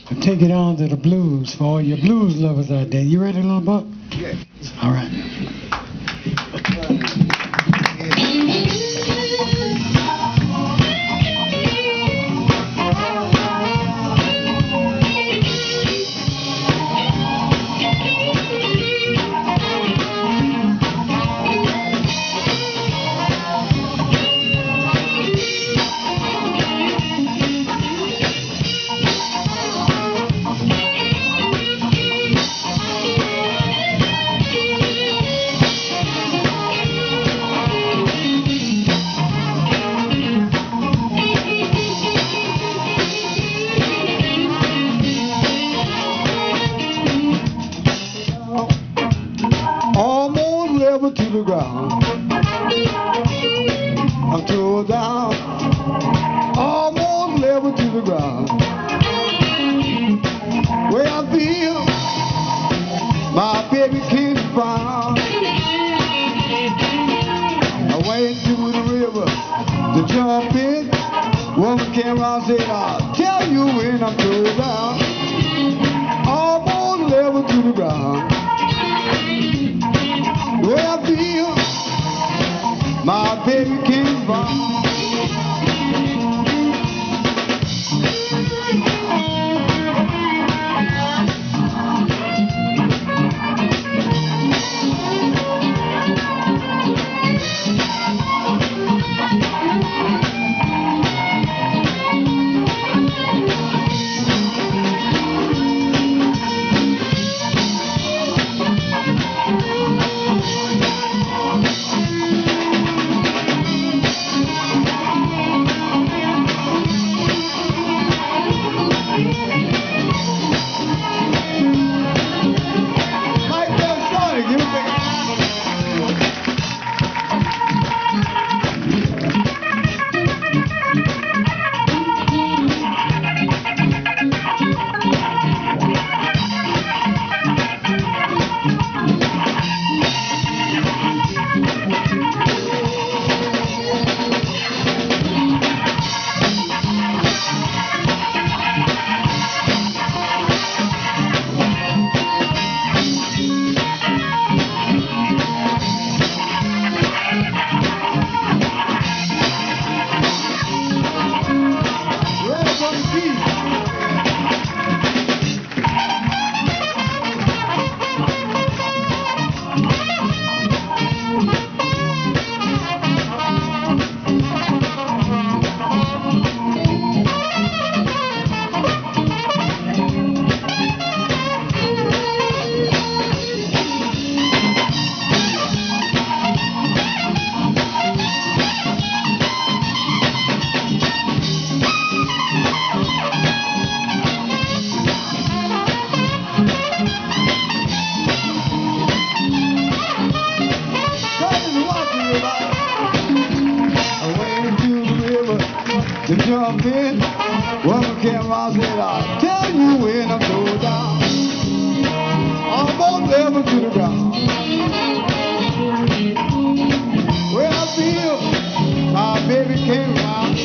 and take it on to the blues for all your blues lovers out there. You ready, Lil Buck? Yeah. All right. To the ground, I'm tore down, almost level to the ground. Where I feel my baby came from. I went to the river to jump in. Woman came around and said, I'll tell you when I'm tore down, almost level to the ground. Where I feel my baby came from. To jump in, woman came around and said, I'll tell you when I'm tore down, almost level to the ground. Where I feel my baby came around.